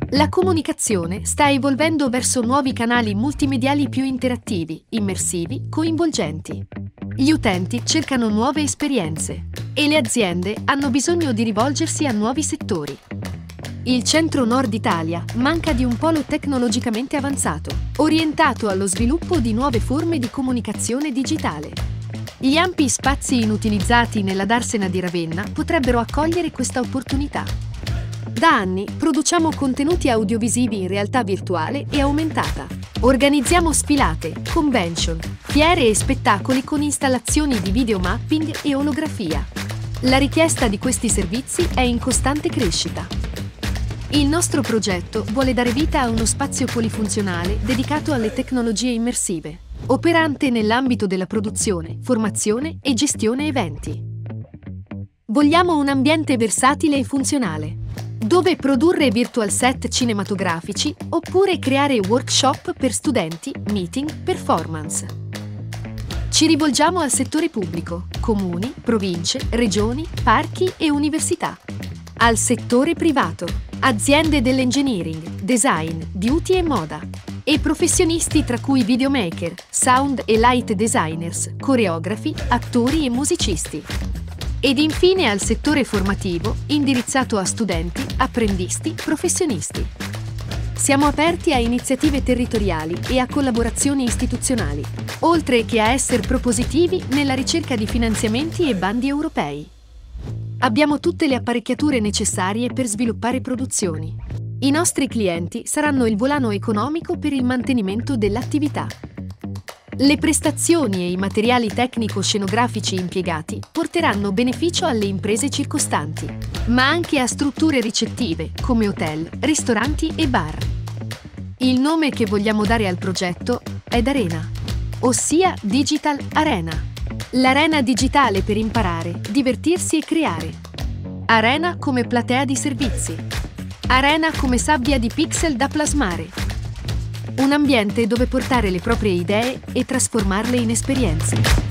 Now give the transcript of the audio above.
La comunicazione sta evolvendo verso nuovi canali multimediali più interattivi, immersivi, coinvolgenti. Gli utenti cercano nuove esperienze e le aziende hanno bisogno di rivolgersi a nuovi settori. Il centro-nord Italia manca di un polo tecnologicamente avanzato, orientato allo sviluppo di nuove forme di comunicazione digitale. Gli ampi spazi inutilizzati nella Darsena di Ravenna potrebbero accogliere questa opportunità. Da anni produciamo contenuti audiovisivi in realtà virtuale e aumentata. Organizziamo sfilate, convention, fiere e spettacoli con installazioni di videomapping e olografia. La richiesta di questi servizi è in costante crescita. Il nostro progetto vuole dare vita a uno spazio polifunzionale dedicato alle tecnologie immersive, operante nell'ambito della produzione, formazione e gestione eventi. Vogliamo un ambiente versatile e funzionale, dove produrre virtual set cinematografici oppure creare workshop per studenti, meeting, performance. Ci rivolgiamo al settore pubblico, comuni, province, regioni, parchi e università. Al settore privato, aziende dell'engineering, design, beauty e moda. E professionisti tra cui videomaker, sound e light designers, coreografi, attori e musicisti. Ed infine al settore formativo, indirizzato a studenti, apprendisti, professionisti. Siamo aperti a iniziative territoriali e a collaborazioni istituzionali, oltre che a essere propositivi nella ricerca di finanziamenti e bandi europei. Abbiamo tutte le apparecchiature necessarie per sviluppare produzioni. I nostri clienti saranno il volano economico per il mantenimento dell'attività. Le prestazioni e i materiali tecnico-scenografici impiegati porteranno beneficio alle imprese circostanti, ma anche a strutture ricettive come hotel, ristoranti e bar. Il nome che vogliamo dare al progetto è Darena, ossia Digital Arena. L'arena digitale per imparare, divertirsi e creare. Arena come platea di servizi. Arena come sabbia di pixel da plasmare. Un ambiente dove portare le proprie idee e trasformarle in esperienze.